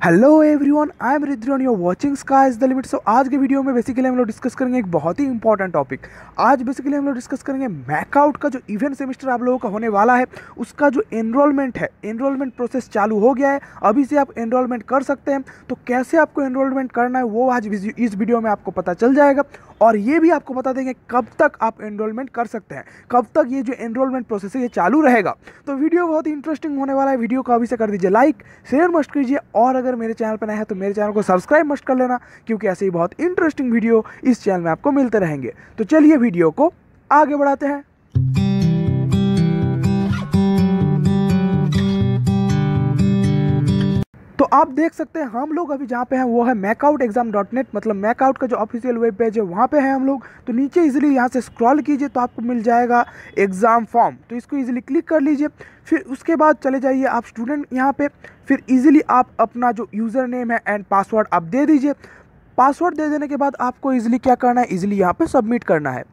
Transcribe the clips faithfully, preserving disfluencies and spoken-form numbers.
Hello everyone, I am Riddhi on your watching sky is the limit. So आज के video में basically हम लोग डिस्कस करेंगे एक बहुत ही इंपॉर्टेंट टॉपिक। आज बेसिकली हम लोग डिस्कस करेंगे मैकआउट का जो इवेंट सेमेस्टर आप लोगों का होने वाला है, उसका जो एनरोलमेंट है, एनरोलमेंट प्रोसेस चालू हो गया है। अभी से आप एनरोलमेंट कर सकते हैं। तो कैसे आपको एनरोलमेंट करना है वो आज इस वीडियो में आपको पता चल जाएगा। और ये भी आपको बता देंगे कब तक आप एनरोलमेंट कर सकते हैं, कब तक ये जो एनरोलमेंट प्रोसेस है ये चालू रहेगा। तो वीडियो बहुत ही इंटरेस्टिंग होने वाला है। वीडियो को अभी से कर दीजिए लाइक, शेयर मस्ट कीजिए, और अगर मेरे चैनल पर नए हैं तो मेरे चैनल को सब्सक्राइब मस्ट कर लेना, क्योंकि ऐसे ही बहुत इंटरेस्टिंग वीडियो इस चैनल में आपको मिलते रहेंगे। तो चलिए वीडियो को आगे बढ़ाते हैं। तो आप देख सकते हैं हम लोग अभी जहाँ पे हैं वो है मैकआउट एग्जाम डॉट नेट, मतलब मैकआउट का जो ऑफिशियल वेब पेज है वहाँ पे हैं हम लोग। तो नीचे इजीली यहाँ से स्क्रॉल कीजिए तो आपको मिल जाएगा एग्ज़ाम फॉर्म। तो इसको इजीली क्लिक कर लीजिए। फिर उसके बाद चले जाइए आप स्टूडेंट यहाँ पे। फिर इजीली आप अपना जो यूज़र नेम है एंड पासवर्ड आप दे दीजिए। पासवर्ड दे देने के बाद आपको इजीली क्या करना है, इजीली यहाँ पे सबमिट करना है।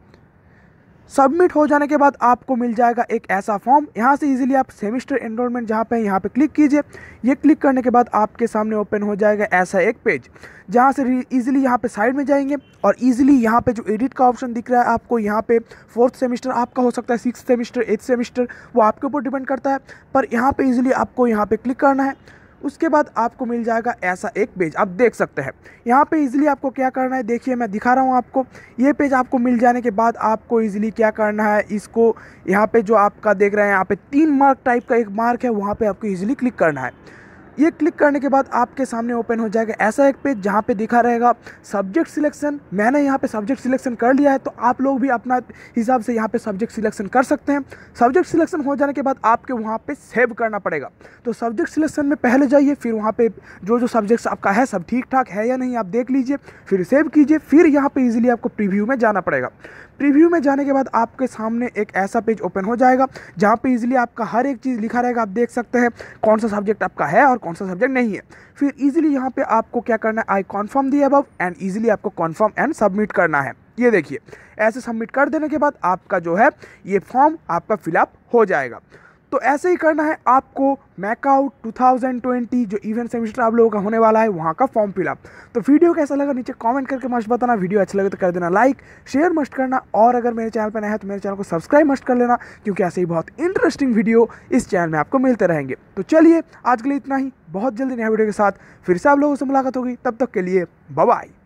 सबमिट हो जाने के बाद आपको मिल जाएगा एक ऐसा फॉर्म। यहाँ से इजीली आप सेमेस्टर एनरोलमेंट जहाँ पे यहाँ पे क्लिक कीजिए। ये क्लिक करने के बाद आपके सामने ओपन हो जाएगा ऐसा एक पेज, जहाँ से इजीली यहाँ पे साइड में जाएंगे और इजीली यहाँ पे जो एडिट का ऑप्शन दिख रहा है आपको, यहाँ पे फोर्थ सेमेस्टर आपका हो सकता है, सिक्स सेमेस्टर, एथ सेमेस्टर, वो आपके ऊपर डिपेंड करता है। पर यहाँ पे इजीली आपको यहाँ पे क्लिक करना है। उसके बाद आपको मिल जाएगा ऐसा एक पेज, आप देख सकते हैं। यहाँ पे इजीली आपको क्या करना है, देखिए मैं दिखा रहा हूँ आपको। ये पेज आपको मिल जाने के बाद आपको इजीली क्या करना है, इसको यहाँ पे जो आपका देख रहे हैं यहाँ पे तीन मार्क टाइप का एक मार्क है, वहाँ पे आपको इजीली क्लिक करना है। ये क्लिक करने के बाद आपके सामने ओपन हो जाएगा ऐसा एक पेज, जहाँ पे दिखा रहेगा सब्जेक्ट सिलेक्शन। मैंने यहाँ पे सब्जेक्ट सिलेक्शन कर लिया है, तो आप लोग भी अपना हिसाब से यहाँ पे सब्जेक्ट सिलेक्शन कर सकते हैं। सब्जेक्ट सिलेक्शन हो जाने के बाद आपके वहाँ पे सेव करना पड़ेगा। तो सब्जेक्ट सिलेक्शन में पहले जाइए, फिर वहाँ पे जो जो सब्जेक्ट्स आपका है सब ठीक ठाक है या नहीं आप देख लीजिए, फिर सेव कीजिए। फिर यहाँ पर ईजिली आपको प्रीव्यू में जाना पड़ेगा। प्रीव्यू में जाने के बाद आपके सामने एक ऐसा पेज ओपन हो जाएगा, जहाँ पे इजीली आपका हर एक चीज़ लिखा रहेगा। आप देख सकते हैं कौन सा सब्जेक्ट आपका है और कौन सा सब्जेक्ट नहीं है। फिर इजीली यहाँ पे आपको क्या करना है, I confirm the above, and easily आपको कॉन्फर्म एंड सबमिट करना है। ये देखिए, ऐसे सबमिट कर देने के बाद आपका जो है ये फॉर्म आपका फिलअप हो जाएगा। तो ऐसे ही करना है आपको मैकआउट टू थाउजेंड ट्वेंटी जो इवेंट सेमेस्टर आप लोगों का होने वाला है वहाँ का फॉर्म फिलअप। तो वीडियो कैसा लगा नीचे कमेंट करके मस्ट बताना। वीडियो अच्छा लगे तो कर देना लाइक, शेयर मस्ट करना, और अगर मेरे चैनल पर नया है तो मेरे चैनल को सब्सक्राइब मस्ट कर लेना, क्योंकि ऐसे ही बहुत इंटरेस्टिंग वीडियो इस चैनल में आपको मिलते रहेंगे। तो चलिए आज के लिए इतना ही। बहुत जल्दी नया वीडियो के साथ फिर से आप लोगों से मुलाकात होगी। तब तक के लिए बाय बाय।